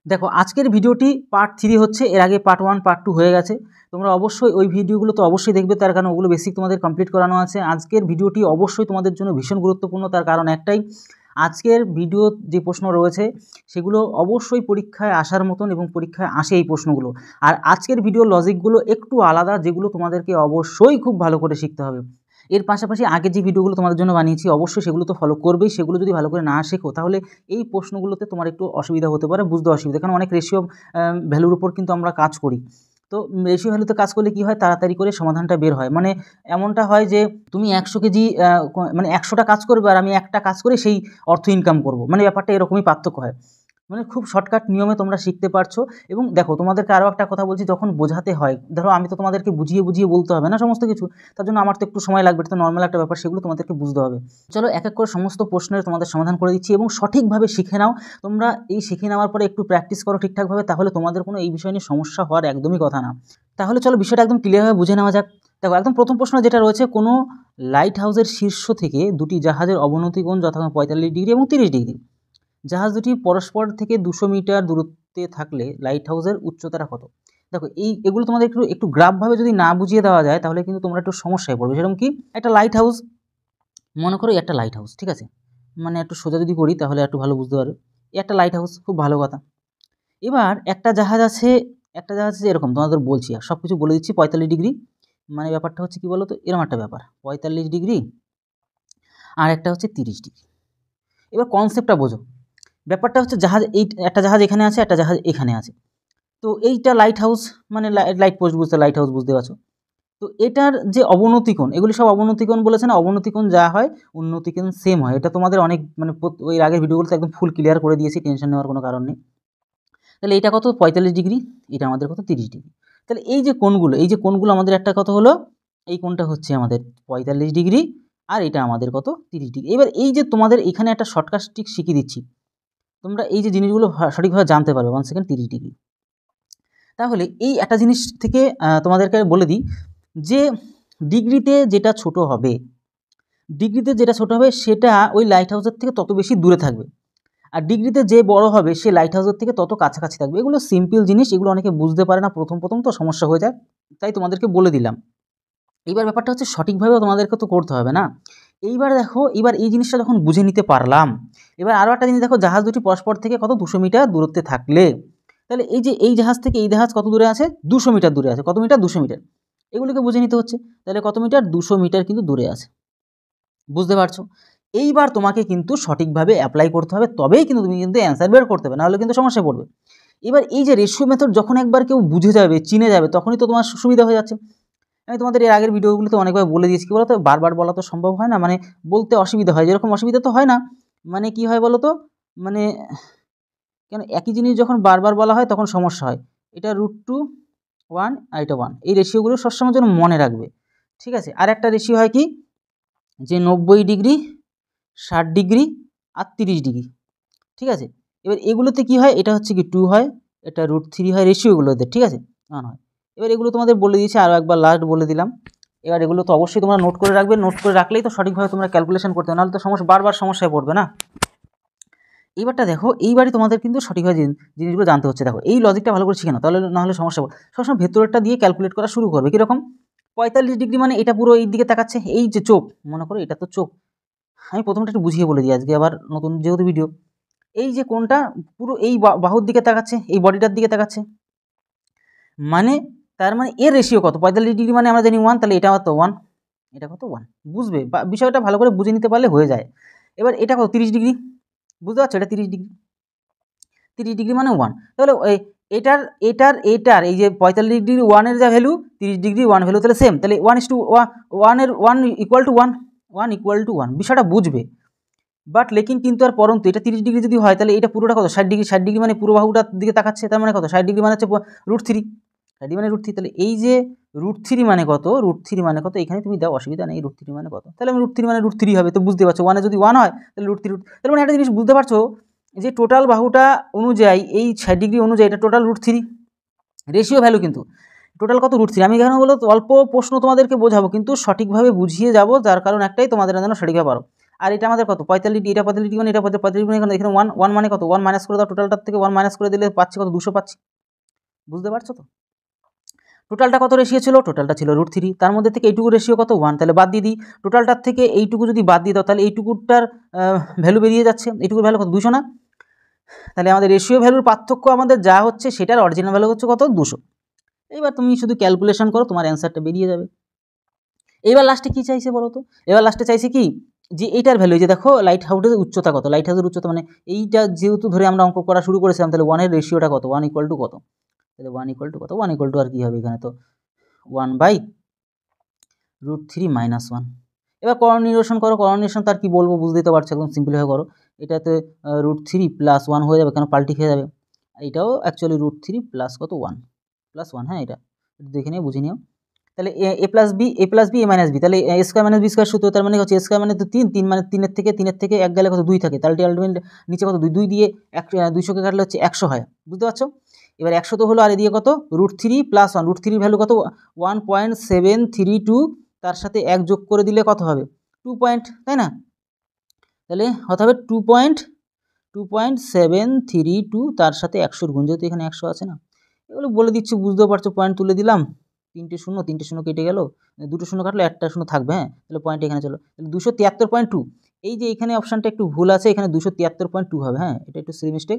দেখো আজকের ভিডিওটি পার্ট 3 হচ্ছে, এর আগে পার্ট 1 পার্ট 2 হয়ে গেছে। তোমরা অবশ্যই ওই ভিডিওগুলো তো অবশ্যই দেখবে, তার কারণ ওগুলো বেসিক তোমাদের কমপ্লিট করানো আছে। আজকের ভিডিওটি অবশ্যই তোমাদের জন্য ভীষণ গুরুত্বপূর্ণ, তার কারণ একটাই, আজকের ভিডিও যে প্রশ্ন রয়েছে সেগুলো অবশ্যই পরীক্ষায় আসার মতন এবং পরীক্ষায় আসে এই প্রশ্নগুলো। আর আজকের ভিডিও লজিকগুলো একটু আলাদা, যেগুলো তোমাদেরকে অবশ্যই খুব ভালো করে শিখতে হবে। এর পাশাপাশি আগে যে ভিডিওগুলো তোমাদের জন্য বানিয়েছি অবশ্যই সেগুলো তো ফলো করবেই, সেগুলো যদি ভালো করে না শেখো তাহলে এই প্রশ্নগুলোতে তোমার একটু অসুবিধা হতে পারে, বুঝতে অসুবিধা, কারণ অনেক রেশিও ভ্যালুর উপর কিন্তু আমরা কাজ করি। তো রেশিও ভ্যালুতে কাজ করলে কী হয়, তাড়াতাড়ি করে সমাধানটা বের হয়। মানে এমনটা হয় যে তুমি 100 কেজি মানে 100টা কাজ করবে আর আমি একটা কাজ করে সেই অর্থ ইনকাম করব, মানে ব্যাপারটা এরকমই পার্থক্য হয়। মানে খুব শর্টকাট নিয়মে তোমরা শিখতে পারছো। এবং দেখো তোমাদেরকে আরও একটা কথা বলছি, যখন বোঝাতে হয়, ধরো আমি তো তোমাদেরকে বুঝিয়ে বুঝিয়ে বলতে হবে না সমস্ত কিছু, তার জন্য আমার তো একটু সময় লাগবে, এটা তো নর্মাল একটা ব্যাপার, সেগুলো তোমাদেরকে বুঝতে হবে। চলো এক এক করে সমস্ত প্রশ্নের তোমাদের সমাধান করে দিচ্ছি এবং সঠিকভাবে শিখে নাও। তোমরা এই শিখে নেওয়ার পরে একটু প্র্যাকটিস করো ঠিকঠাকভাবে, তাহলে তোমাদের কোনো এই বিষয় নিয়ে সমস্যা হওয়ার একদমই কথা না। তাহলে চলো বিষয়টা একদম ক্লিয়ারভাবে বুঝে নেওয়া যাক। দেখো একদম প্রথম প্রশ্ন যেটা রয়েছে, কোনো লাইট হাউসের শীর্ষ থেকে দুটি জাহাজের অবনতি কোণ যথাক্রমে 45 ডিগ্রি এবং 30 ডিগ্রি। জাহাজ দুটি পরস্পর থেকে 200 মিটার দূরত্বে থাকলে লাইট হাউসের উচ্চতাটা কত? দেখো এগুলো তোমাদের একটু গ্রাফভাবে যদি না বুঝিয়ে দেওয়া যায় তাহলে কিন্তু তোমরা একটু সমস্যায় পড়বে। সেরকম কি, একটা লাইট হাউস মনে করো, একটা লাইট হাউস, ঠিক আছে, মানে একটু সোজা যদি করি তাহলে একটু ভালো বুঝতে পারবে। একটা লাইট হাউস, খুব ভালো কথা। এবার একটা জাহাজ আছে এরকম তোমাদের বলছি, আর সব কিছু বলে দিচ্ছি। 45 ডিগ্রি, মানে ব্যাপারটা হচ্ছে কি বলো তো, এরকম একটা ব্যাপার, 45 ডিগ্রি আর একটা হচ্ছে 30 ডিগ্রি। এবার কনসেপ্টটা বোঝো। ব্যাপারটা হচ্ছে একটা জাহাজ এখানে আছে, একটা জাহাজ এখানে আছে। তো এইটা লাইট হাউস, মানে লাইট পোস্ট বুঝতে, লাইট হাউস বুঝতে পারছো। তো এটার যে অবনতিকোণ, এগুলি সব অবনতিকোণ বলেছে না, অবনতিকোণ যা হয় উন্নতিকোণ সেম হয়। এটা তোমাদের অনেক মানে ওই আগের ভিডিওগুলোতে একদম ফুল ক্লিয়ার করে দিয়েছি, টেনশন নেওয়ার কোনো কারণ নেই। তাহলে এটা কত, 45 ডিগ্রি, এটা আমাদের কত, 30 ডিগ্রি। তাহলে এই যে কোণগুলো আমাদের একটা কত হলো, এই কোণটা হচ্ছে আমাদের 45 ডিগ্রি আর এটা আমাদের কত, 30 ডিগ্রি। এবার এই যে তোমাদের এখানে একটা শর্টকাট ট্রিক শিখিয়ে দিচ্ছি, তোমরা এই যে জিনিসগুলো সঠিকভাবে জানতে পারবে। 1 সেকেন্ড, 30 ডিগ্রি। তাহলে এই একটা জিনিস থেকে তোমাদেরকে বলে দিই যে ডিগ্রিতে যেটা ছোট হবে সেটা ওই লাইট হাউসের থেকে তত বেশি দূরে থাকবে, আর ডিগ্রিতে যে বড় হবে সে লাইট হাউসের থেকে তত কাছাকাছি থাকবে। এগুলো সিম্পল জিনিস, এগুলো অনেকে বুঝতে পারে না, প্রথম তো সমস্যা হয়ে যায়, তাই তোমাদেরকে বলে দিলাম। এইবার ব্যাপারটা হচ্ছে সঠিকভাবে তোমাদেরকে তো করতে হবে না। এইবার দেখো, এবার এই জিনিসটা যখন বুঝে নিতে পারলাম, এবার আরও একটা জিনিস দেখো, জাহাজ দুটি পরস্পর থেকে কত, 200 মিটার দূরত্বে থাকলে, তাহলে এই যে এই জাহাজ থেকে এই জাহাজ কত দূরে আছে, 200 মিটার দূরে আছে। কত মিটার, 200 মিটার। এগুলোকে বুঝে নিতে হচ্ছে। তাহলে কত মিটার, 200 মিটার কিন্তু দূরে আছে, বুঝতে পারছো। এইবার তোমাকে কিন্তু সঠিকভাবে অ্যাপ্লাই করতে হবে, তবেই কিন্তু তুমি কিন্তু অ্যান্সার বের করতে হবে, নাহলে কিন্তু সমস্যায় পড়বে। এবার এই যে রেশিও মেথড যখন একবার কেউ বুঝে যাবে, চিনে যাবে, তখনই তো তোমার সুবিধা হয়ে যাচ্ছে। আমি তোমাদের এর আগের ভিডিওগুলোতে অনেকবার বলে দিয়েছি, কী বলো তো, বারবার বলা তো সম্ভব হয় না, মানে বলতে অসুবিধা হয়, যেরকম অসুবিধা তো হয় না, মানে কি হয় বলো তো, মানে কেন একই জিনিস যখন বারবার বলা হয় তখন সমস্যা হয়। এটা √2 1 আর এটা 1, এই রেশিওগুলো সবসময় যেন মনে রাখবে, ঠিক আছে। আর একটা রেশিও হয় কি, যে 90 ডিগ্রি, 60 ডিগ্রি আর 30 ডিগ্রি, ঠিক আছে। এবার এগুলোতে কি হয়, এটা হচ্ছে কি 2 হয়, এটা √3 হয়, রেশিওগুলোতে, ঠিক আছে, 1 হয়। এবার এগুলো তোমাদের বলে দিয়েছি, আরও একবার লাস্ট বলে দিলাম। এবার এগুলো তো অবশ্যই তোমরা নোট করে রাখবে, নোট করে রাখলেই তো সঠিকভাবে তোমরা ক্যালকুলেশন করতে হবে, নাহলে তো বারবার সমস্যায় পড়বে না। এইবারটা দেখো, এইবারই তোমাদের কিন্তু সঠিকভাবে জিনিসগুলো জানতে হচ্ছে। দেখো এই লজিকটা ভালো করে শিখে নাও, তাহলে নাহলে সমস্যা পড়বে। সবসময় ভেতরেরটা দিয়ে ক্যালকুলেট করা শুরু করবে। কীরকম, 45 ডিগ্রি মানে এটা পুরো এই দিকে তাকাচ্ছে, এই যে চোখ, মনে করো এটা তো চোখ। আমি প্রথমটা একটু বুঝিয়ে বলে দিই আজকে, আবার নতুন যেহেতু ভিডিও। এই যে কোনটা পুরো এই বাহুর দিকে তাকাচ্ছে, এই বডিটার দিকে তাকাচ্ছে, মানে তার মানে এর রেশিও কত, 45 ডিগ্রি মানে আমরা জানি 1, তাহলে এটা কত 1, এটা কত 1, বুঝবে, বিষয়টা ভালো করে বুঝে নিতে পারলে হয়ে যায়। এবার এটা কত, 30 ডিগ্রি, বুঝতে পারছো, এটা 30 ডিগ্রি, 30 ডিগ্রি মানে 1। তাহলে এটার এই যে 45 ডিগ্রি 1-এর যা ভ্যালু, 30 ডিগ্রি 1 ভ্যালু তাহলে সেম, তাহলে 1 ইকুয়াল টু 1 ইকুয়াল টু 1, বিষয়টা বুঝবে। বাট লেকিন কিন্তু আর পরন্তু এটা 30 ডিগ্রি যদি হয় তাহলে এটা পুরোটা কত, 60 ডিগ্রি, 60 ডিগ্রি মানে পুরো বাহুটার দিকে তাকাচ্ছে, তার মানে কত, 60 ডিগ্রি মানে হচ্ছে √3, 60 মানে √3, তাহলে এই যে √3 মানে কত, √3 মানে কত, এখানে তুমি দাও, অসুবিধা নেই, √3 মানে কত, তাহলে আমি √3 মানে √3 হবে, তো বুঝতে পারছো, 1-এ যদি 1 হয় তাহলে √3, তাহলে মানে একটা জিনিস বুঝতে পারছো যে টোটাল বাহুটা অনুযায়ী এই 60 ডিগ্রি অনুযায়ী এটা টোটাল √3 রেশিও ভ্যালু, কিন্তু টোটাল কত, √3। আমি এখানে বলো অল্প প্রশ্ন তোমাদেরকে বোঝাবো, কিন্তু সঠিকভাবে বুঝিয়ে যাব, যার কারণ একটাই, তোমাদের যেন সঠিকভাবে পারো। আর এটা আমাদের কত 45 ডিগ্রি, এটা 45 ডিগ্রি মানে এটা 45 ডিগ্রি মানে এখানে 1 মানে কত 1 মাইনাস করে দাও, টোটালটার থেকে 1 মাইনাস করে দিলে পাচ্ছি কত 200 পাচ্ছি। বুঝতে পারছো তো? টোটালটা কত রেশিও ছিল? টোটালটা ছিল √3, তার মধ্যে থেকে এইটুকু রেশিও কত 1, তাহলে বাদ দিয়ে দিই। টোটালটার থেকে এইটুকু যদি বাদ দিয়ে দাও তাহলে এইটুকুটার ভ্যালু বেরিয়ে যাচ্ছে, এইটুকুর ভ্যালু কত 200 না? তাহলে আমাদের রেশিও ভ্যালুর পার্থক্য আমাদের যা হচ্ছে সেটার অরিজিনাল ভ্যালু হচ্ছে কত 200। এইবার তুমি শুধু ক্যালকুলেশন করো, তোমার অ্যান্সারটা বেরিয়ে যাবে। এইবার লাস্টে কী চাইছে বলো তো? এবার লাস্টে চাইছে কি যে এইটার ভ্যালু, যে দেখো লাইট হাউসের উচ্চতা কত, লাইট হাউসের উচ্চতা মানে এইটা যেহেতু ধরে আমরা অঙ্ক করা শুরু করেছিলাম, তাহলে 1 এর রেশিওটা কত, 1 ইকুয়াল টু কত, তাহলে 1 ইকুয়াল টু কত, 1 ইকুয়াল টু আর কী হবে এখানে তো 1/√3 - 1। এবার করণ নিরসন করো, করণ নিরসন তার কি বলবো বুঝতেই তো পারছো, একদম সিম্পলভাবে করো। এটাতে √3 + 1 হয়ে যাবে, কেন পাল্টি খেয়ে যাবে। এটাও অ্যাকচুয়ালি √3 প্লাস কত 1 +1, হ্যাঁ এটা দেখে নিও, বুঝে নিও। তাহলে a plus B a minus B, তাহলে a square minus B square সূত্র, তার মানে হচ্ছে a স্কোয়ার মানে তো 3 মানে 3 থেকে 1 গেলে কত 2 থাকে, তাহলে আলটিমেট নিচে কত 2 দিয়ে 200কে কাটলে হচ্ছে 100 হয়। বুঝতে পারছো? এবার 100 তো হলো, আর এদিকে কত √3 + 1, √3 ভ্যালু কত 1.732, তার সাথে 1 যোগ করে দিলে কত হবে 2 পয়েন্ট, তাই না? তাহলে কত হবে 2.732, তার সাথে 100 গুণ, যেহেতু এখানে 100 আছে না, এগুলো বলে দিচ্ছি বুঝতেও পারছো, পয়েন্ট তুলে দিলাম, 3টে শূন্য কেটে গেল, 2টো শূন্য কাটলো, 1টা শূন্য থাকবে, হ্যাঁ তাহলে পয়েন্ট এখানে চলো, তাহলে 273.2। এই যে এখানে অপশানটা একটু ভুল আছে, এখানে 273.2 হবে, হ্যাঁ এটা একটু সিলি মিস্টেক,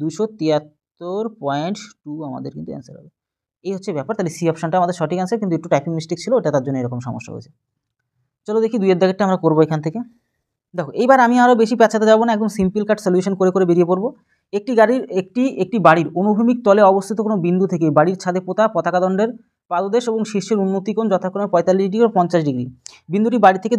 273.2 আমাদের কিন্তু অ্যান্সার হবে। এই হচ্ছে ব্যাপার, তাহলে সি অপশানটা আমাদের সঠিক অ্যান্সার, কিন্তু একটু টাইপিং মিস্টেক ছিল, ওটা তার জন্য এরকম সমস্যা হয়েছে। চলো দেখি 2 এর দাগেরটা আমরা করবো এখান থেকে। দেখো এইবার আমি আরও বেশি প্যাঁচাতে যাবো না, একদম সিম্পল কাট সলিউশন করে বেরিয়ে পড়বো। একটি বাড়ির অনুভূমিক তলে অবস্থিত কোনো বিন্দু থেকে বাড়ির ছাদে পোতা পতাকাদণ্ডের পাদদেশ এবং শীর্ষের উন্নতিকোণ যথাক্রমে 45 ডিগ্রি ও 50 ডিগ্রি। বিন্দুটি বাড়ি থেকে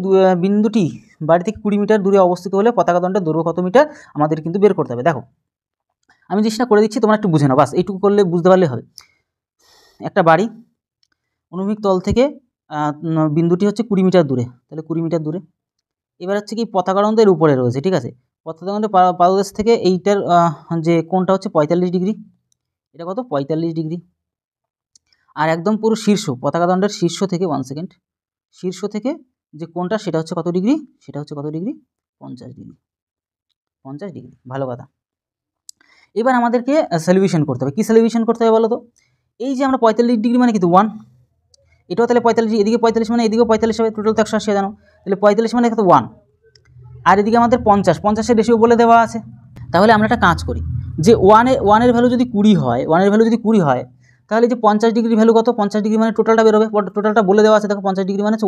20 মিটার দূরে অবস্থিত হলে পতাকাদণ্ডের দৈর্ঘ্য কত মিটার আমাদের কিন্তু বের করতে হবে। দেখো আমি জিনিসটা করে দিচ্ছি, তোমরা একটু বুঝে নাও, বাস এইটুকু করলে বুঝতে পারলে হবে। একটা বাড়ি অনুভূমিক তল থেকে বিন্দুটি হচ্ছে 20 মিটার দূরে, তাহলে 20 মিটার দূরে। এবার হচ্ছে কি পতাকাদণ্ডের উপরে রয়েছে, ঠিক আছে, পতাকাদণ্ডের পাদদেশ থেকে এইটার যে কোণটা হচ্ছে 45 ডিগ্রি, এটা কত 45 ডিগ্রি। আর একদম পুরো শীর্ষ পতাকাদণ্ডের শীর্ষ থেকে 1 সেকেন্ড, শীর্ষ থেকে যে কোণটা সেটা হচ্ছে কত ডিগ্রি, সেটা হচ্ছে কত ডিগ্রি 50 ডিগ্রি, 50 ডিগ্রি। ভালো কথা। এবার আমাদেরকে সলিউশন করতে হবে। কী সলিউশন করতে হবে বলো তো? এই যে আমরা 45 ডিগ্রি মানে কিন্তু 1, এটাও তাহলে 45, এদিকে 45 মানে এদিকেও 45 হবে, টোটাল তো 180 জানো, তাহলে 45 মানে কত 1, আর এদিকে আমাদের 50-50-এর রেশিও বলে দেওয়া আছে। তাহলে আমরা একটা কাজ করি, যে ওয়ানের ভ্যালু যদি 20 হয়, তাহলে যে 50 ডিগ্রি ভ্যালু কত, 50 ডিগ্রি মানে টোটালটা বেরোবে, টোটালটা বলে দেওয়া আছে। দেখো 50 ডিগ্রি মানে হচ্ছে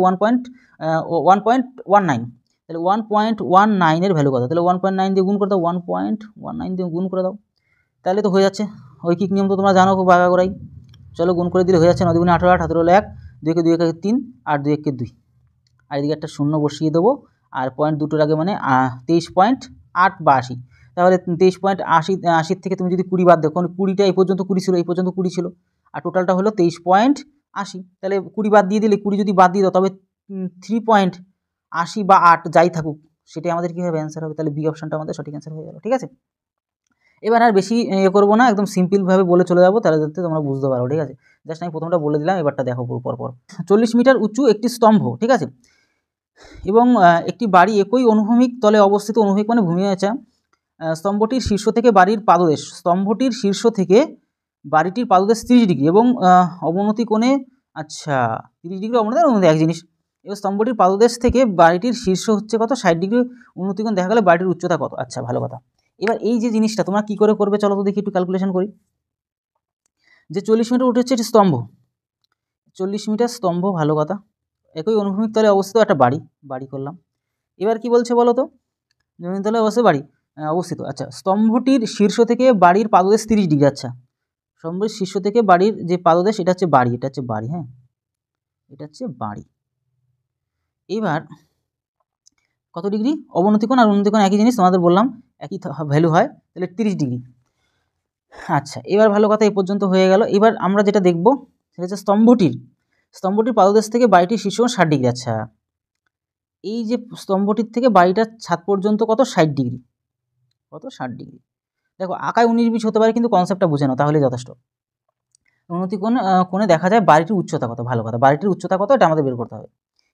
1.19, তাহলে 1.19 এর ভ্যালু কত, তাহলে 1.9 দিয়ে গুণ করে দাও, 1.19 দিয়ে গুণ করে দাও, তাহলে তো হয়ে যাচ্ছে। ঐকিক নিয়ম তো তোমরা জানো খুব আগাগোড়াই। চলো গুণ করে দিলে হয়ে যাচ্ছে, 9 × 8 = 8, 18 হলো 1, 2 × 2 = 3, আর 2 × 1 = 2, আর এদিকে একটা শূন্য বসিয়ে দেবো, আর পয়েন্ট দুটোর আগে মানে 23.8 বা 80, তাহলে 23.80 থেকে তুমি যদি 20 বাদ দাও, কারণ 20টা এই পর্যন্ত 20 ছিল, এই পর্যন্ত 20 ছিল, আর টোটালটা হলো 23.80, তাহলে 20 বাদ দিয়ে দিলে, 20 যদি বাদ দিয়ে দাও তবে 3.80 বা 8 যাই থাকুক সেটাই আমাদের কী হবে অ্যান্সার হবে, তাহলে বি অপশানটা আমাদের সঠিক অ্যান্সার হয়ে গেল। ঠিক আছে, এবার আর বেশি করবো না, একদম সিম্পলভাবে বলে চলে যাবো, তাহলে যাতে তোমরা বুঝতে পারো। ঠিক আছে, জাস্ট আমি প্রথমটা বলে দিলাম, এবারটা দেখো পরপর। 40 মিটার উঁচু একটি স্তম্ভ, ঠিক আছে, এবং একটি বাড়ি একই অনুভূমিক তলে অবস্থিত, অনুভূমিক মানে ভূমি আছে, স্তম্ভটির শীর্ষ থেকে বাড়ির পাদদেশ, স্তম্ভটির শীর্ষ থেকে বাড়িটির পাদদেশ 30 ডিগ্রি এবং অবনতি কোণে, আচ্ছা 30 ডিগ্রি অবনতি এক জিনিস, এবার স্তম্ভটির পাদদেশ থেকে বাড়িটির শীর্ষ হচ্ছে কত 60 ডিগ্রি উন্নতি কোণ দেখা গেলে বাড়িটির উচ্চতা কত। আচ্ছা ভালো কথা। এবার এই যে জিনিসটা তোমরা কী করে করবে চলো তো দেখি, একটু ক্যালকুলেশন করি। যে 40 মিটার উঠে হচ্ছে একটি স্তম্ভ, 40 মিটার স্তম্ভ, ভালো কথা, একই অনুভূমিক তলে অবস্থিত একটা বাড়ি করলাম। এবার কি বলছে বলো তো, জমির তলে অবস্থিত, আচ্ছা স্তম্ভটির শীর্ষ থেকে বাড়ির পাদদেশ 30 ডিগ্রি, আচ্ছা স্তম্ভের শীর্ষ থেকে বাড়ির যে পাদদেশ এটা হচ্ছে বাড়ি, হ্যাঁ এটা হচ্ছে বাড়ি। এবার কত ডিগ্রি অবনতি কোণ আর উন্নতি কোণ একই জিনিস, তোমাদের বললাম একই ভ্যালু হয়, তাহলে 30 ডিগ্রি। আচ্ছা এবার ভালো কথা, এই পর্যন্ত হয়ে গেল। এবার আমরা যেটা দেখব সেটা হচ্ছে স্তম্ভটির পাদদেশ থেকে বাড়িটির শীর্ষ 60 ডিগ্রি। আচ্ছা এই যে স্তম্ভটির থেকে বাড়িটার ছাদ পর্যন্ত কত 60 ডিগ্রি, কত 60 ডিগ্রি। দেখো আঁকায় 19-20 হতে পারে, কিন্তু কনসেপ্টটা বুঝে নাও তাহলে যথেষ্ট। উন্নতি কোণে দেখা যায় বাড়িটির উচ্চতা কত, ভালো কথা, বাড়িটির উচ্চতা কত এটা আমাদের বের করতে হবে।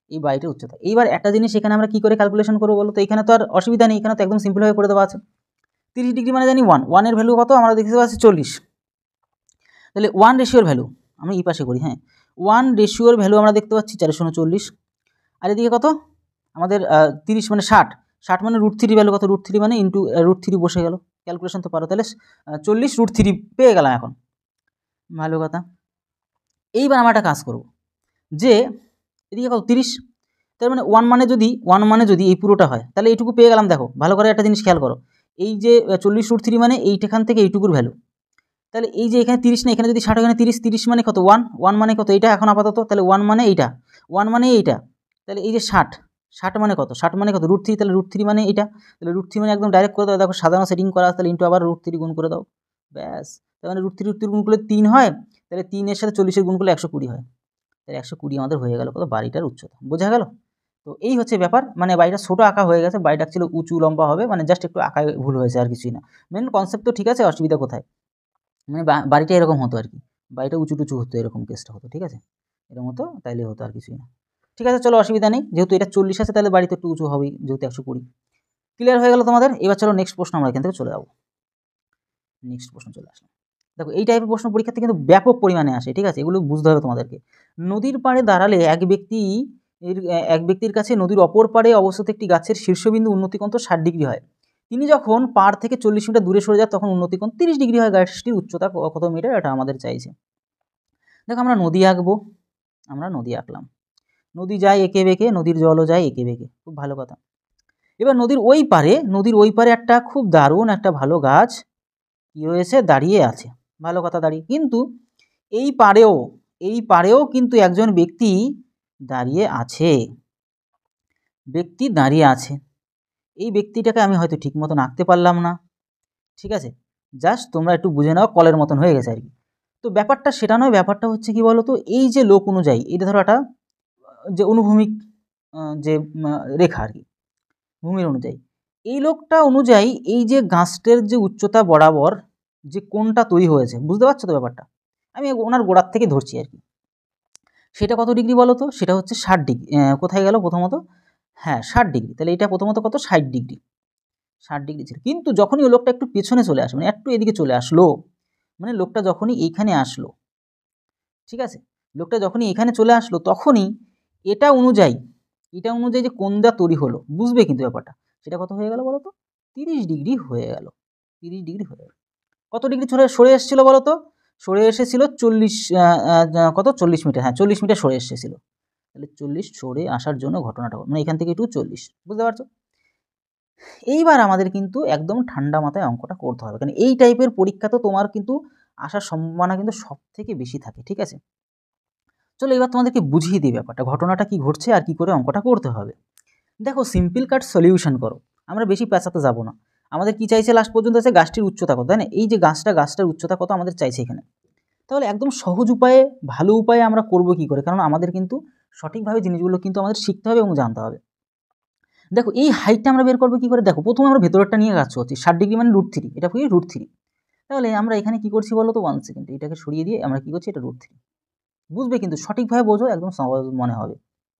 এই বাড়িটার উচ্চতা। এইবার একটা জিনিস এখানে আমরা কী করে ক্যালকুলেশন করবো বলো তো? এখানে তো আর অসুবিধা নেই, এখানে তো একদম সিম্পলভাবে করে দেওয়া আছে। 30 ডিগ্রি মানে জানি 1, 1-এর ভ্যালু কত আমরা দেখতে পাচ্ছি 40। তাহলে 1 রেশিওর ভ্যালু আমরা এই পাশে করি, হ্যাঁ 1 রেশিওর ভ্যালু আমরা দেখতে পাচ্ছি 439। আর এদিকে কত আমাদের 30 মানে 60, 60 মানে √3 ভ্যালু কত? √3 মানে ইন্টু √3 বসে গেল, ক্যালকুলেশন তো পারো। তাহলে 40 √3 পেয়ে গেলাম এখন, ভালো কথা। এইবার আমরা একটা কাজ করব যে এদিকে কত 30, তার মানে 1 মানে যদি এই পুরোটা হয় তাহলে এইটুকু পেয়ে গেলাম। দেখো ভালো করে একটা জিনিস খেয়াল করো, এই যে 40 √3 মানে এইখান থেকে এইটুকুর ভ্যালু। তাহলে এই যে এখানে 30 না, এখানে যদি 60, এখানে 30, 30 মানে কত 1, 1 মানে কত এইটা এখন আপাতত। তাহলে 1 মানে এইটা, 1 মানে এইটা। তাহলে এই যে 60, 60 মানে কত? 60 মানে কত √3, তাহলে √3 মানে এইটা। তাহলে √3 মানে একদম ডাইরেক্ট করে দাও, দেখো সাধারণ সেটিং করা আছে, তাহলে ইন্টু আবার √3 গুণ করে দাও, ব্যাস। তার মানে √3 গুণ করলে 3 হয়, তাহলে 3 এর সাথে 40 এর গুণ করলে 120 হয়। তাহলে 120 আমাদের হয়ে গেল কত? বাড়িটার উচ্চতা। বোঝা গেল? তো এই হচ্ছে ব্যাপার, মানে বাড়িটা ছোটো আঁকা হয়ে গেছে, বাড়িটা অ্যাকচুয়ালি উঁচু লম্বা হবে, মানে জাস্ট একটু আঁকায় ভুল হয়েছে আর কিছুই না। মেন কনসেপ্ট তো ঠিক আছে, অসুবিধা কোথায়? মানে বাড়িটা এরকম হতো আর কি, বাড়িটা উঁচু টুচু হতো, এরকম কেসটা হতো, ঠিক আছে, এরকম হতো, তাইলে হতো আর কিছুই না। ঠিক আছে চলো, অসুবিধা নেই, যেহেতু এটা 40 আছে তাহলে বাড়িতে একটু উঁচু হবেই, যেহেতু 120। ক্লিয়ার হয়ে গেল তোমাদের? এবার চলো নেক্সট প্রশ্ন আমরা এখান থেকে চলে যাবো। নেক্সট প্রশ্ন চলে আসলাম। দেখো এই টাইপের প্রশ্ন পরীক্ষাতে কিন্তু ব্যাপক পরিমাণে আসে, ঠিক আছে, এগুলো বুঝতে হবে তোমাদেরকে। নদীর পাড়ে দাঁড়ালে এক ব্যক্তির কাছে নদীর অপর পাড়ে অবস্থিত একটি গাছের শীর্ষবিন্দু উন্নতিকোণ 60 ডিগ্রি হয়। তিনি যখন পাড় থেকে 40 মিটার দূরে সরে যায় তখন উন্নতিকোণ 30 ডিগ্রি হয়। গাছটির উচ্চতা কত মিটার? এটা আমাদের চাইছে। দেখো আমরা নদী আঁকবো, আমরা নদী আঁকলাম, নদী যায় এঁকে বেঁকে, নদীর জলও যায় এঁকে বেঁকে, খুব ভালো কথা। এবার নদীর ওই পারে একটা খুব দারুণ একটা ভালো গাছ কী হয়েছে? দাঁড়িয়ে আছে, ভালো কথা দাঁড়িয়ে। কিন্তু এই পাড়েও কিন্তু একজন ব্যক্তি দাঁড়িয়ে আছে, এই ব্যক্তিটাকে আমি হয়তো ঠিক মতন আঁকতে পারলাম না, ঠিক আছে, জাস্ট তোমরা একটু বুঝে নাও, কলের মতন হয়ে গেছে আর কি। তো ব্যাপারটা সেটা নয়, ব্যাপারটা হচ্ছে কি বলো তো, এই যে লোক অনুযায়ী, এটা ধরো একটা যে অনুভূমিক যে রেখা আর কি, ভূমির অনুযায়ী, এই লোকটা অনুযায়ী এই যে গাছটার যে উচ্চতা বরাবর যে কোণটা তৈরি হয়েছে, বুঝতে পারছো তো ব্যাপারটা? আমি ওনার গোড়ার থেকে ধরছি আর কি। সেটা কত ডিগ্রি বলো তো? সেটা হচ্ছে 60 ডিগ্রি। কোথায় গেল প্রথমত? হ্যাঁ 60 ডিগ্রি। তাহলে এটা প্রথমত কত? 60 ডিগ্রি, 60 ডিগ্রি ছিল। কিন্তু যখনই ওই লোকটা একটু পেছনে চলে আসে, মানে একটু এদিকে চলে আসলো, মানে লোকটা যখনই এইখানে আসলো, ঠিক আছে, লোকটা যখনই এখানে চলে আসলো তখনই এটা অনুযায়ী যে কোণটা তৈরি হলো, বুঝবে কিন্তু ব্যাপারটা, সেটা কত হয়ে গেল বলো তো? 30 ডিগ্রি হয়ে গেল, 30 ডিগ্রি হয়ে গেল। কত ডিগ্রি সরে এসেছিলো বলো তো? সরে এসেছিল 40 কত 40 মিটার, হ্যাঁ 40 মিটার সরে এসেছিল। তাহলে 40 সরে আসার জন্য ঘটনাটা, মানে এখান থেকে একটু 40, বুঝতে পারছো? এইবার আমাদের কিন্তু একদম ঠান্ডা মাথায় অঙ্কটা করতে হবে, কারণ এই টাইপের পরীক্ষা তো তোমার কিন্তু আসার সম্ভাবনা কিন্তু সব থেকে বেশি থাকে, ঠিক আছে। চলো এবার তোমাদেরকে বুঝিয়ে দিই ব্যাপারটা, ঘটনাটা কি ঘটছে আর কি করে অঙ্কটা করতে হবে। দেখো সিম্পল কাট সলিউশন করো, আমরা বেশি পেঁচাতে যাব না। আমাদের কি চাইছে লাস্ট পর্যন্ত? আছে গাছটির উচ্চতা কত, তাই না? এই যে গাছটার উচ্চতা কত আমাদের চাইছে এখানে। তাহলে একদম সহজ উপায়ে, ভালো উপায়ে আমরা করব কি করে, কারণ আমাদের কিন্তু সঠিকভাবে জিনিসগুলো কিন্তু আমাদের শিখতে হবে এবং জানতে হবে। দেখো এই হাইটটা আমরা বের করবো কি করে? দেখো প্রথমে আমরা ভেতরটা নিয়ে কাজ করছি, 60 ডিগ্রি মানে √3, এটা কি √3। তাহলে আমরা এখানে কি করছি বলো তো? 1 সেকেন্ড, এটাকে সরিয়ে দিয়ে আমরা কি করছি? এটা √3, বুঝবে কিন্তু সঠিকভাবে বোঝো, একদম সহজ মনে হবে।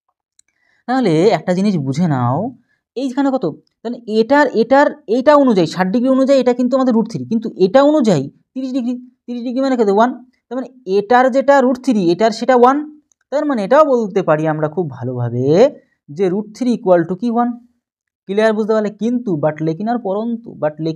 তাহলে একটা জিনিস বুঝে নাও, এইখানে কত, তাহলে এইটা অনুযায়ী 60 ডিগ্রি অনুযায়ী এটা কিন্তু আমাদের √3, কিন্তু এটা অনুযায়ী 30 ডিগ্রি, 30 ডিগ্রি মানে কত? 1। তার মানে এটার যেটা √3, এটার সেটা 1। তার মানে এটাও বলতে পারি আমরা খুব ভালোভাবে যে √3 = কি 1। ক্লিয়ার? বুঝতে পারলে? কিন্তু বাট লেকিন আর পরন্তু,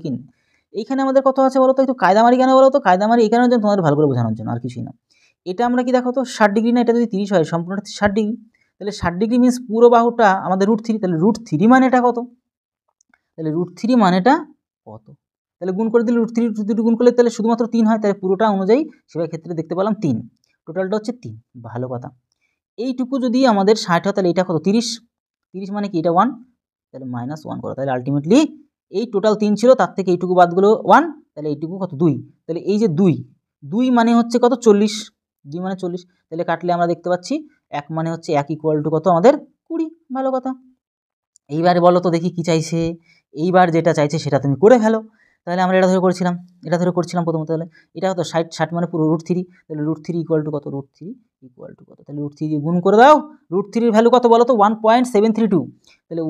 এইখানে আমাদের কত আছে বলো তো? একটু কায়দামারি কেন বলো তো? কায়দামারি এই কারণের জন্য, তোমাদের ভালো করে বোঝানোর জন্য, আর কিছুই না। এটা আমরা কি দেখো তো 60 ডিগ্রি না, এটা যদি 30 হয় সম্পূর্ণটা 60 ডিগ্রি, তাহলে 60 ডিগ্রি মিনস পুরো বাহুটা আমাদের √3, তাহলে √3 মানেটা কত? তাহলে √3 মানেটা কত? তাহলে গুণ করে দিলে √3 গুণ করলে তাহলে শুধুমাত্র 3 হয়, তাহলে পুরোটা অনুযায়ী সেটার ক্ষেত্রে দেখতে পেলাম 3, টোটালটা হচ্ছে 3, ভালো কথা। এইটুকু যদি আমাদের 60 হয় তাহলে এটা কত? 30 মানে কি? এটা 1, তাহলে -1 করো, তাহলে আলটিমেটলি এই টোটাল 3 ছিল, তার থেকে এইটুকু বাদ গেলো 1, তাহলে এইটুকু কত? 2, তাহলে এই যে 2 মানে হচ্ছে কত? 40, 2 মানে 40, তাহলে কাটলে আমরা দেখতে পাচ্ছি 1 মানে হচ্ছে 1 = কত আমাদের? 20, ভালো কথা। এইবারে বলো তো দেখি কি চাইছে? এইবার যেটা চাইছে সেটা তুমি করে ফেলো। তাহলে আমরা এটা ধরে করছিলাম প্রথমত। তাহলে এটা কত 60 মানে পুরো √3, তাহলে √3 ইকুয়াল টু কত, √3 ইকুয়াল টু কত, তাহলে √3 দিয়ে গুণ করে দাও। √3 ভ্যালু কত বলো তো, 1.732, তাহলে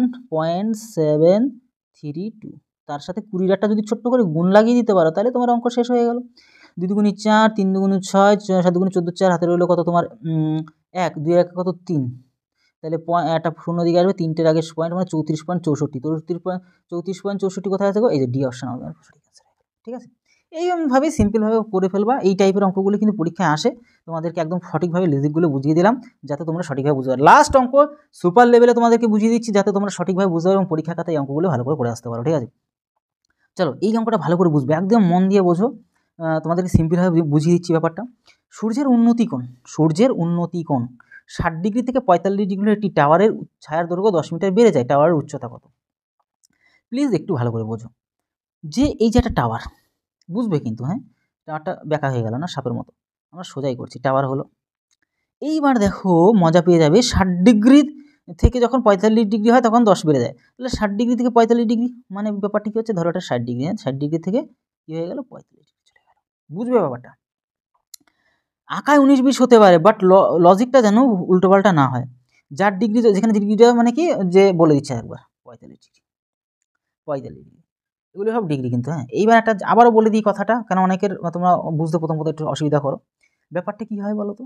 1.732, তার সাথে 20 যদি ছোট্ট করে গুণ লাগিয়ে দিতে পারো তাহলে তোমার অঙ্ক শেষ হয়ে গেল। 2 দুগুণে 4, 3 দুগুণে 6, 7 দুগুণে 14, 4 হাতে রইলো কত তোমার 1, 2 1 কত 3, তাহলে একটা শূন্য দিকে আসবে, 3টের আগে পয়েন্ট মানে 34.64, 34.64 কোথায় আছে গো, এই যে ডি অপশন হবে সঠিক অ্যান্সার। ঠিক আছে, এইভাবে সিম্পলভাবে করে ফেলবা। এই টাইপের অঙ্কগুলো কিন্তু পরীক্ষায় আসে, তোমাদেরকে একদম সঠিকভাবে লজিকগুলো বুঝিয়ে দিলাম যাতে তোমরা সঠিকভাবে বুঝতে পারো। লাস্ট অঙ্ক সুপার লেভেলে তোমাদেরকে বুঝিয়ে দিচ্ছি যাতে তোমরা সঠিকভাবে বুঝতে পারো এবং পরীক্ষা খাতায় এই অঙ্কগুলো ভালো করে আসতে পারো। ঠিক আছে, চলো এই অঙ্কটা ভালো করে বুঝবে, একদম মন দিয়ে বোঝো। তোমাদেরকে সিম্পলভাবে বুঝিয়ে দিচ্ছি ব্যাপারটা। সূর্যের উন্নতি কোণ 60 ডিগ্রি থেকে 45 ডিগ্রির একটি টাওয়ারের ছায়ার দৈর্ঘ্য 10 মিটার বেড়ে যায়, টাওয়ারের উচ্চতা কত? প্লিজ একটু ভালো করে বোঝো যে এই যে একটা টাওয়ার, বুঝবে কিন্তু, হ্যাঁ টাওয়ারটা বেঁকা হয়ে গেল না সাপের মতো, আমরা সোজাই করছি, টাওয়ার হলো। এইবার দেখো মজা পেয়ে যাবে, 60 ডিগ্রি থেকে যখন 45 ডিগ্রি হয় তখন 10 বেড়ে যায়, তাহলে 60 ডিগ্রি থেকে 45 ডিগ্রি মানে ব্যাপারটা কী হচ্ছে, ধরো এটা 60 ডিগ্রি, হ্যাঁ 60 ডিগ্রি থেকে কী হয়ে গেল 45 ডিগ্রি চলে গেল, বুঝবে ব্যাপারটা। আঁকায় 19-20 হতে পারে, বাট লজিকটা যেন উল্টোপাল্টা না হয়। যার ডিগ্রি যেখানে ডিগ্রিটা মানে কি যে বলে দিচ্ছে একবার 45 ডিগ্রি, 45 ডিগ্রি, এগুলো সব ডিগ্রি কিন্তু, হ্যাঁ। এইবার একটা আবারও বলে দিই কথাটা, কেন অনেকের তোমরা বুঝতে প্রথম একটু অসুবিধা করো। ব্যাপারটা কী হয় বলো তো,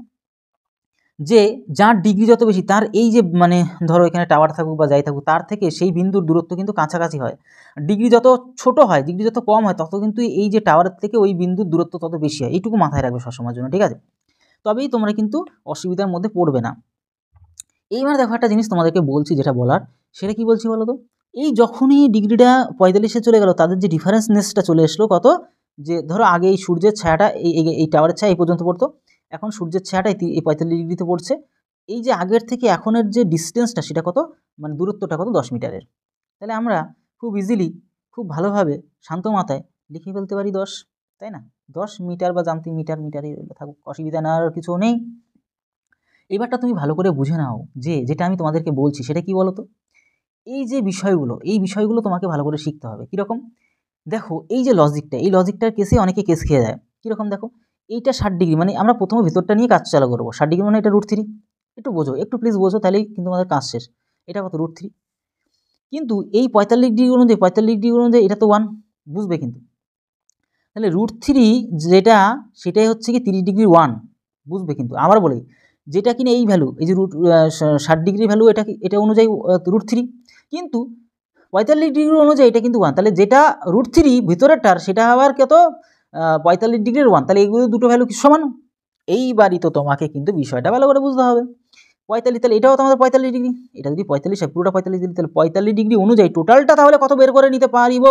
যে যার ডিগ্রি যত বেশি তার এই যে মানে ধরো এখানে টাওয়ার থাকুক বা যাই থাকুক তার থেকে সেই বিন্দুর দূরত্ব কিন্তু কাছাকাছি হয়। ডিগ্রি যত ছোট হয়, ডিগ্রি যত কম হয়, তত কিন্তু এই যে টাওয়ারের থেকে ওই বিন্দুর দূরত্ব তত বেশি হয়। এইটুকু মাথায় রাখবে সবসময়ের জন্য, ঠিক আছে? তবেই তোমরা কিন্তু অসুবিধার মধ্যে পড়বে না। এইবার দেখো একটা জিনিস তোমাদেরকে বলছি, যেটা বলার সেটা কি বলছি বলো তো, এই যখনই ডিগ্রিটা 45-এ চলে গেল, তাদের যে ডিফারেন্সনেসটা চলে আসলো কত, যে ধরো আগে এই সূর্যের ছায়াটা এই টাওয়ারের ছায়া এই পর্যন্ত পড়তো, এখন সূর্যের ছায়াটা এই 45 ডিগ্রিতে পড়ছে। এই যে আগের থেকে এখনের যে ডিস্টেন্সটা সেটা কত, মানে দূরত্বটা কত, 10 মিটারের। তাহলে আমরা খুব ইজিলি, খুব ভালোভাবে শান্ত মাথায় লিখে ফেলতে পারি 10, তাই না? 10 মিটার বা জানতে মিটারই থাকুক, অসুবিধা নেওয়ার কিছু নেই। এবারটা তুমি ভালো করে বুঝে নাও যে যেটা আমি তোমাদেরকে বলছি সেটা কি বলো তো, এই যে বিষয়গুলো, এই বিষয়গুলো তোমাকে ভালো করে শিখতে হবে। কীরকম দেখো, এই যে লজিকটা, এই লজিকটার কেসে অনেকে কেস খেয়ে যায়। কীরকম দেখো, এইটা 60 ডিগ্রি, মানে আমরা প্রথমে ভিতরটা নিয়ে কাজ চালু করবো। 60 ডিগ্রি মানে এটা √3, একটু বোঝো, একটু প্লিজ বোঝো, তাহলেই কিন্তু আমাদের কাজ শেষ। এটা কত, √3, কিন্তু এই 45 ডিগ্রি অনুযায়ী এটা তো 1, বুঝবে কিন্তু। তাহলে √3 যেটা, সেটাই হচ্ছে কি 30 ডিগ্রি 1, বুঝবে কিন্তু। আবার বলি, যেটা কিনা এই ভ্যালু, এই যে 60 ডিগ্রি ভ্যালু, এটা অনুযায়ী √3, কিন্তু 45 ডিগ্রি অনুযায়ী এটা কিন্তু 1, তাহলে যেটা √3 ভিতরেরটার সেটা আবার কত, 45 ডিগ্রির 1, তাহলে এইগুলো দুটো ভ্যালু কি সমান? এইবারই তো তোমাকে কিন্তু বিষয়টা ভালো করে বুঝতে হবে। 45, তাহলে এটাও তো আমাদের 45 ডিগ্রি, এটা যদি 45 হয় পুরোটা 45 ডিগ্রি, তাহলে 45 ডিগ্রি অনুযায়ী টোটালটা তাহলে কত বের করে নিতে পারিব,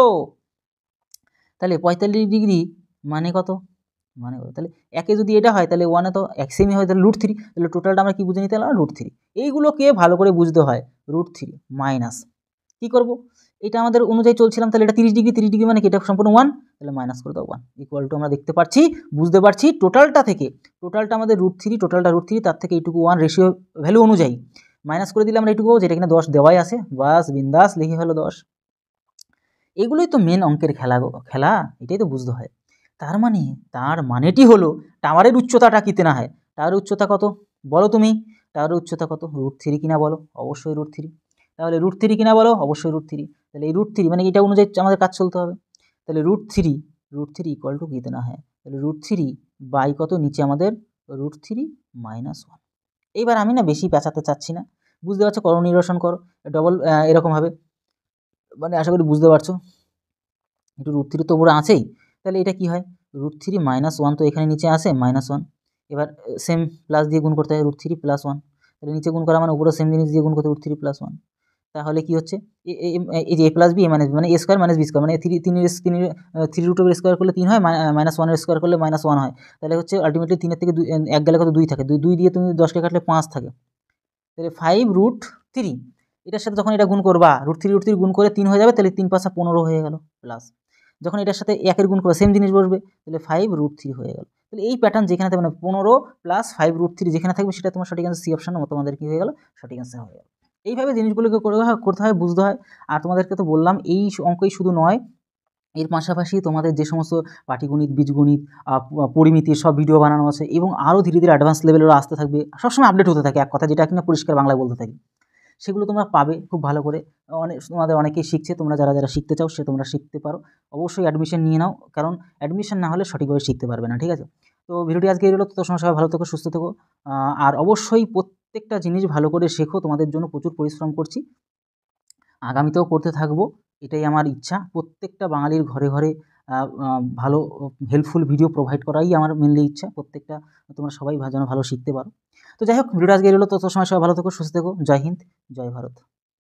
তাহলে 45 ডিগ্রি মানে কত, তাহলে একে যদি এটা হয় তাহলে 1-এ তো এক সেমই হয়, তাহলে √3, তাহলে টোটালটা আমরা কি বুঝে নিতে পারলাম, √3। এইগুলোকে ভালো করে বুঝতে হয়, √3 মাইনাস কী করবো, এটা আমাদের অনুযায়ী চলছিলাম, তাহলে এটা 30 ডিগ্রি মানে কি এটা সম্পূর্ণ 1, তাহলে মাইনাস করে দাও 1 ইকুয়াল টু, আমরা দেখতে পাচ্ছি, বুঝতে পারছি টোটালটা থেকে, টোটালটা আমাদের √3, টোটালটা √3, তার থেকে এইটুকু 1 রেশিও ভ্যালু অনুযায়ী মাইনাস করে দিলে আমরা এইটুকু, যেটা কিনা 10 দেওয়াই আছে, বাস বিন্দাস লিখে ফেলো 10। এগুলোই তো মেন অঙ্কের খেলা, এটাই তো বুঝতে হয়। তার মানেটি হলো টাওয়ারের উচ্চতাটা কিতে না হয়, টাওয়ারের উচ্চতা কত বলো তুমি, টাওয়ারের উচ্চতা কত, √3 কিনা বলো, অবশ্যই √3, তাহলে √3 কিনা বলো, অবশ্যই √3, তাহলে এই √3 মানে এটা অনুযায়ী আমাদের কাজ চলতে হবে। তাহলে √3 ইকুয়াল টু কিতে না হয়, তাহলে √3 বাই কত, নিচে আমাদের √3 মাইনাস 1। এইবার আমি না বেশি পেঁচাতে চাচ্ছি না, বুঝতে পারছো, করো নিরসন করো ডবল এরকমভাবে, মানে আশা করি বুঝতে পারছো। একটু √3 তো উপরে আছেই, তাহলে এটা কি হয়, √3 মাইনাস 1 তো এখানে নিচে আসে -1, এবার সেম প্লাস দিয়ে গুণ করতে হয়, √3 + 1, তাহলে নিচে গুণ করা মানে উপরে সেম জিনিস দিয়ে গুণ করতে, √3 + 1, তাহলে কি হচ্ছে, এই যে a + b মানে a² - b² মানে 3√² করলে 3 হয়, -1² করলে -1 হয়, তাহলে হচ্ছে আলটিমেটলি 3 থেকে 1 গেলে কত 2 থাকে, 2 দিয়ে তুমি 10কে কাটলে 5 থাকে, তাহলে 5√3, এটার সাথে যখন এটা গুণ করবা, √3 গুণ করে 3 হয়ে যাবে, তাহলে 3 × 5 = 15 হয়ে গেল, প্লাস যখন এটার সাথে 1-এর গুণ করবে সেম জিনিস বসবে, তাহলে 5√3 হয়ে গেল। তাহলে এই প্যাটার্ন যেখানে থাকবে, মানে 15 + 5√3 যেখানে থাকবে সেটা তোমার সঠিক অ্যান্সার, সি অপশন তোমাদের কি হয়ে গেল, সঠিক অ্যান্সার হয়ে গেল। এইভাবে জিনিসগুলোকে করতে হয়। আর তোমাদেরকে তো বললাম এই অঙ্কই শুধু নয়, এর পাশাপাশি তোমাদের যে সমস্ত পাটিগণিত, বীজগণিত, পরিমিতির সব ভিডিও বানানো আছে এবং আরও ধীরে ধীরে অ্যাডভান্স লেভেলেরও আসতে থাকবে। সবসময় আপডেট হতে থাকে, এক কথা যেটা কিনা পরিষ্কার বাংলায় বলতে থাকি। সেগুলো তোমরা পাবে খুব ভালো করে। তোমাদের অনেকেই শিখছে, তোমরা যারা শিখতে চাও তোমরা শিখতে পারো। অবশ্যই অ্যাডমিশন নিয়ে নাও, কারণ অ্যাডমিশন না হলে সঠিকভাবে শিখতে পারবে না, ঠিক আছে? তো ভিডিওটি আজকে এই হলো। তো তোমরা সবাই ভালো থেকো, সুস্থ থেকো। আর অবশ্যই প্রত্যেকটা জিনিস ভালো করে শেখো, তোমাদের জন্য প্রচুর পরিশ্রম করছি, আগামীতেও করতে থাকবো। এটাই আমার ইচ্ছা, প্রত্যেকটা বাঙালির ঘরে ঘরে ভালো হেল্পফুল ভিডিও প্রোভাইড করাই আমার মেনলি ইচ্ছা। প্রত্যেকটা তোমরা সবাই যেন ভালো শিখতে পারো। তো যাই হোক, ভিডিওটা আজকে এই হলো। তো সময় সবাই ভালো থেকো, সুস্থ থেকো। জয় হিন্দ, জয় ভারত।